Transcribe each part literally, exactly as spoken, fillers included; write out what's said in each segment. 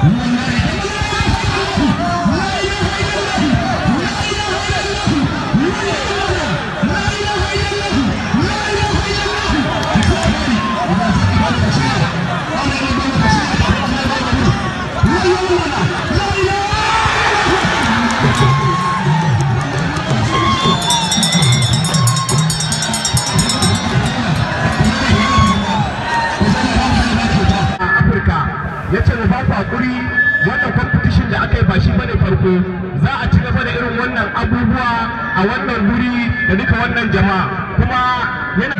ya ce mu ba ku hakuri wannan competition da aka yi ba shi bane farko, za a ci gaba da irin wannan abubuwa a wannan guri da duka wannan jama'a kuma yana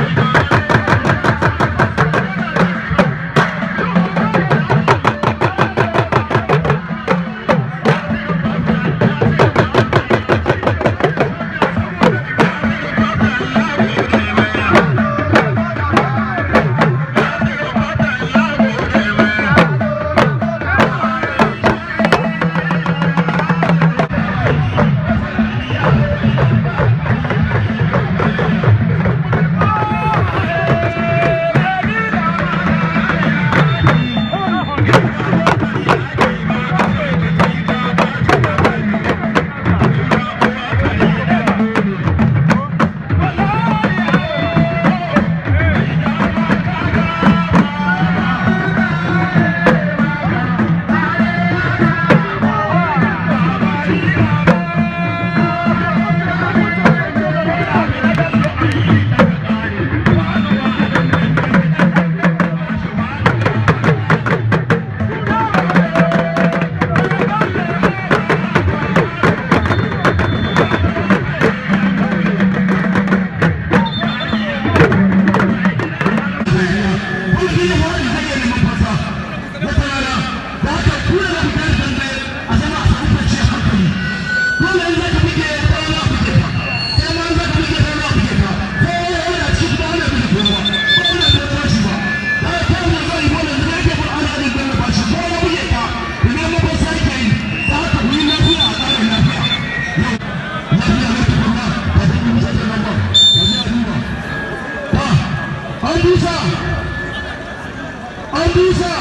Andusa!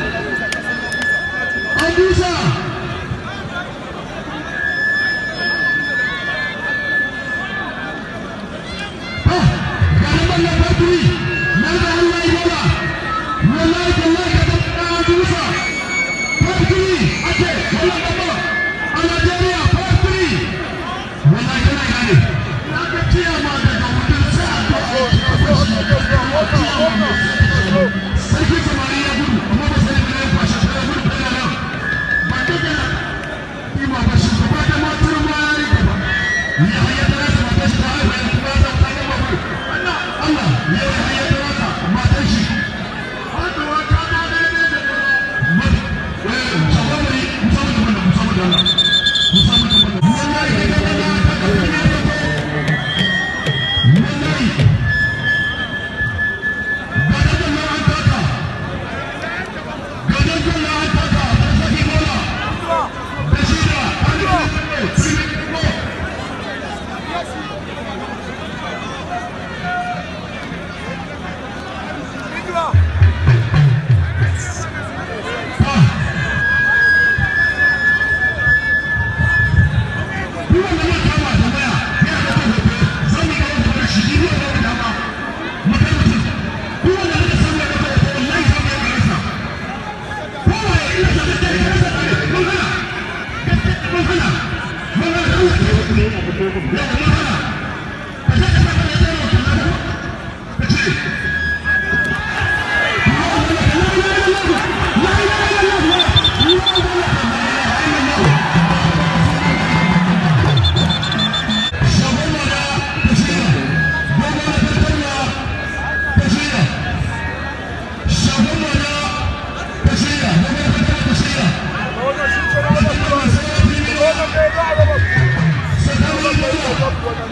Andusa! Ah, galiban na Faturi, na ga Allah ya ba. Wallahi wallahi ka da Andusa. Faturi ake wannan gaba. A Najeriya Faturi. Wallahi kana gane. Na ga ciyama daga mutum sai a to. Sarki samari ya gudu, amma ba sai da ya kwashe sai ya gudu da nan. Ba kaga ima ba shi ba da matar ma ya yi gaba. Ya hayya da rasa matar shi ta haifa ya kuma ta ta gaba ba. Allah Allah ya hayya da rasa matar shi. Haka wa ta da ne ne da ba. Eh, sabari musamman da musamman da Allah. Musamman da Allah. Wallahi da da da ta ka ne da ko. Wallahi Second one,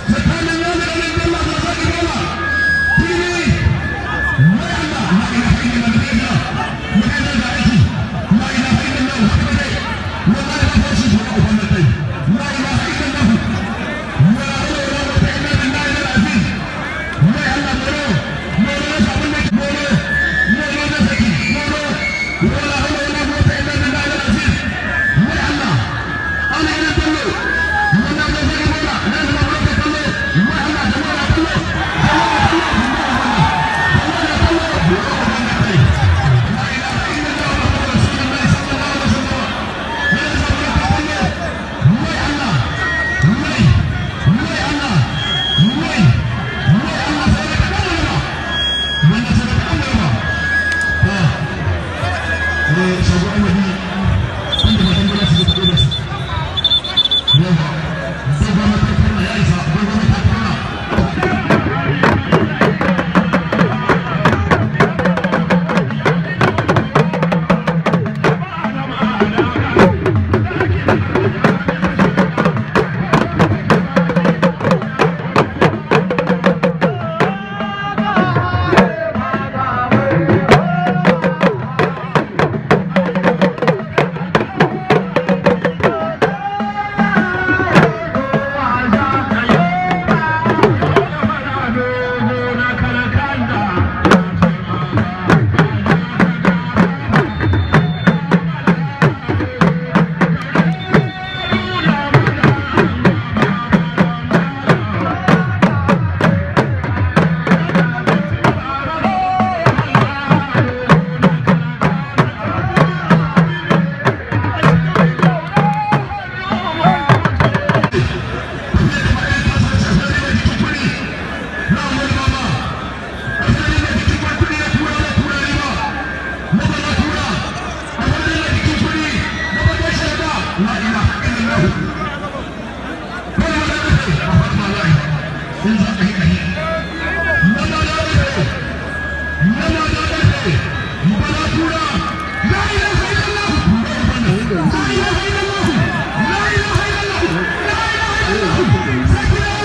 Second